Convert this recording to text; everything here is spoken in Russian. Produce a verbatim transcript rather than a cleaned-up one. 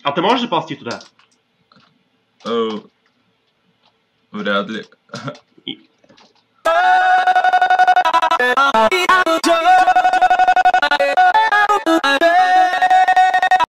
А ты можешь заползти туда? Э, вряд ли. И-